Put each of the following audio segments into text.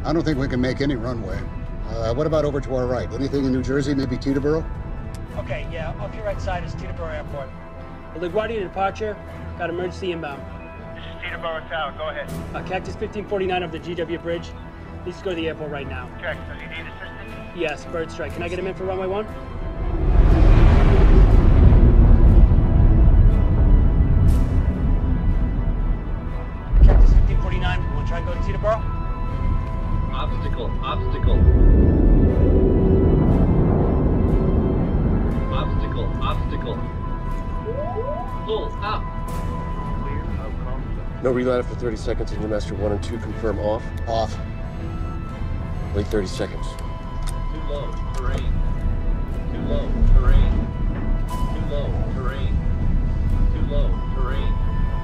I don't think we can make any runway. What about over to our right? Anything in New Jersey, maybe Teterboro? Okay, yeah, off your right side is Teterboro Airport. LaGuardia departure, got emergency inbound. This is Teterboro Tower, go ahead. Cactus 1549 over the GW Bridge. Needs to go to the airport right now. Check, does he need assistance? Yes, bird strike. Can I get him in for runway 1? Cactus 1549, wanna try and go to Teterboro? Obstacle. Pull up. Clear, outcome. No relay after 30 seconds. Engine master 1 and 2 confirm off. Off. Wait 30 seconds. Too low. Terrain. Too low. Terrain. Too low. Terrain. Too low. Terrain.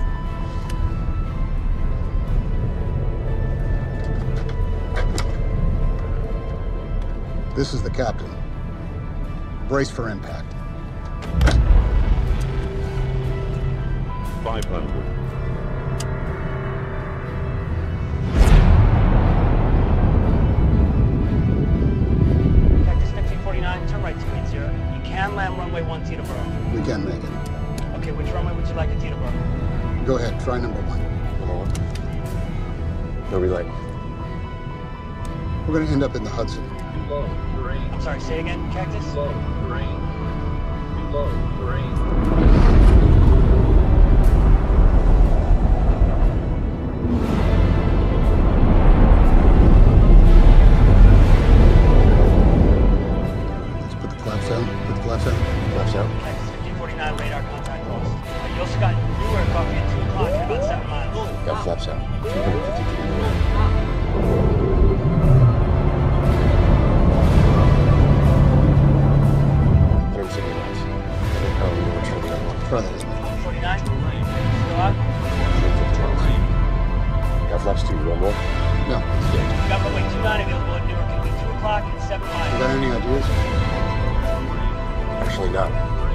This is the captain. Brace for impact. 500. Cactus 1549, turn right 280. You can land runway 1 Teterboro. We can make it. Okay, which runway would you like at Teterboro? Go ahead, try number 1. Number 1. No relay. We're gonna end up in the Hudson. Too low. Terrain. I'm sorry, say again, Cactus? Too low. Terrain. Too low. Terrain. Let's put the flaps down. Put the flaps down. Flaps out. Cactus 1549, radar contact lost. You also got Newark off at 2 o'clock in about 7 miles. Got flaps out. 250 feet. Try that, isn't it? 49, still out? Got flaps 2. One more. No, it's good. We got runway 29 available at Newark. It'll be 2 o'clock and 7 You miles. got any ideas? Actually not.